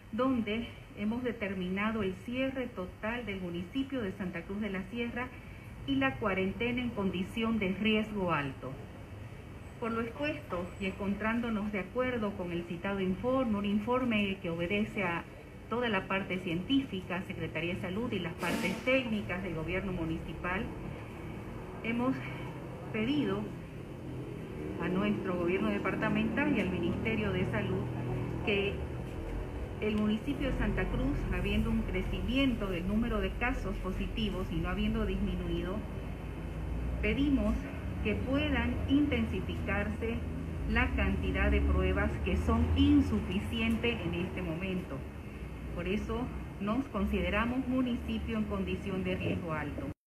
donde hemos determinado el cierre total del municipio de Santa Cruz de la Sierra y la cuarentena en condición de riesgo alto. Por lo expuesto y encontrándonos de acuerdo con el citado informe, un informe que obedece a toda la parte científica, Secretaría de Salud y las partes técnicas del gobierno municipal, hemos pedido a nuestro gobierno departamental y al Ministerio de Salud que el municipio de Santa Cruz, habiendo un crecimiento del número de casos positivos y no habiendo disminuido, pedimos que puedan intensificarse la cantidad de pruebas que son insuficientes en este momento. Por eso nos consideramos municipio en condición de riesgo alto.